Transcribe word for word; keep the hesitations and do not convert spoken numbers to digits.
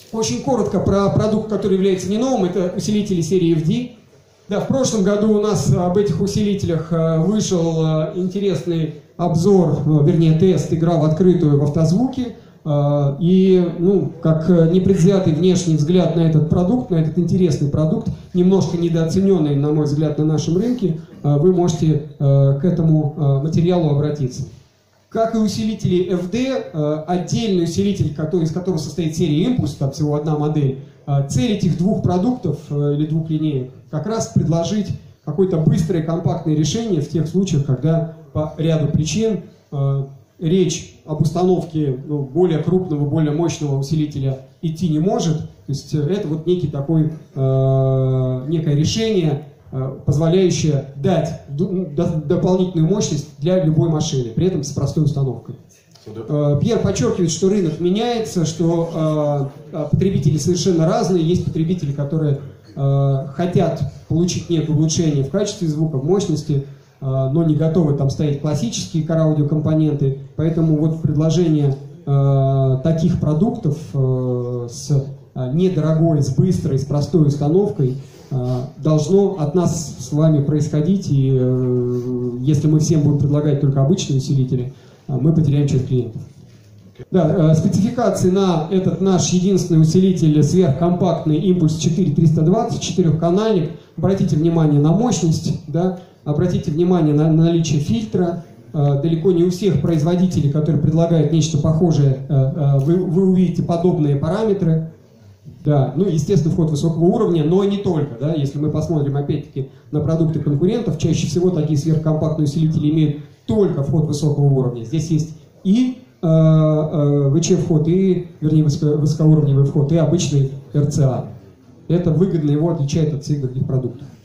Очень коротко про продукт, который является не новым, это усилители серии эф ди. Да, в прошлом году у нас об этих усилителях вышел интересный обзор, вернее тест, игра в открытую в автозвуке. И, ну, как непредвзятый внешний взгляд на этот продукт, на этот интересный продукт, немножко недооцененный, на мой взгляд, на нашем рынке, вы можете к этому материалу обратиться. Как и усилители эф ди, отдельный усилитель, который, из которого состоит серия Impulse, там всего одна модель, цель этих двух продуктов или двух линеек как раз предложить какое-то быстрое компактное решение в тех случаях, когда по ряду причин э, речь об установке ну, более крупного, более мощного усилителя идти не может. То есть это вот некий такой, э, некое решение, э, позволяющее дать до, дополнительную мощность для любой машины, при этом с простой установкой. Э, Пьер подчеркивает, что рынок меняется, что э, потребители совершенно разные. Есть потребители, которые э, хотят получить некое улучшение в качестве звука, в мощности, но не готовы там ставить классические car-аудио компоненты, поэтому вот предложение э, таких продуктов э, с э, недорогой, с быстрой, с простой установкой э, должно от нас с вами происходить, и э, если мы всем будем предлагать только обычные усилители, э, мы потеряем часть клиентов. Да, э, спецификации на этот наш единственный усилитель сверхкомпактный Impulse четыре триста двадцать, четырехканальник. Обратите внимание на мощность, да, обратите внимание на наличие фильтра. Э, далеко не у всех производителей, которые предлагают нечто похожее, э, э, вы, вы увидите подобные параметры. Да, ну, естественно, вход высокого уровня, но и не только. Да, если мы посмотрим, опять-таки, на продукты конкурентов, чаще всего такие сверхкомпактные усилители имеют только вход высокого уровня. Здесь есть и ви эйч вход, и, вернее, высокоуровневый вход, и обычный эр си эй. Это выгодно его отличает от всех других продуктов.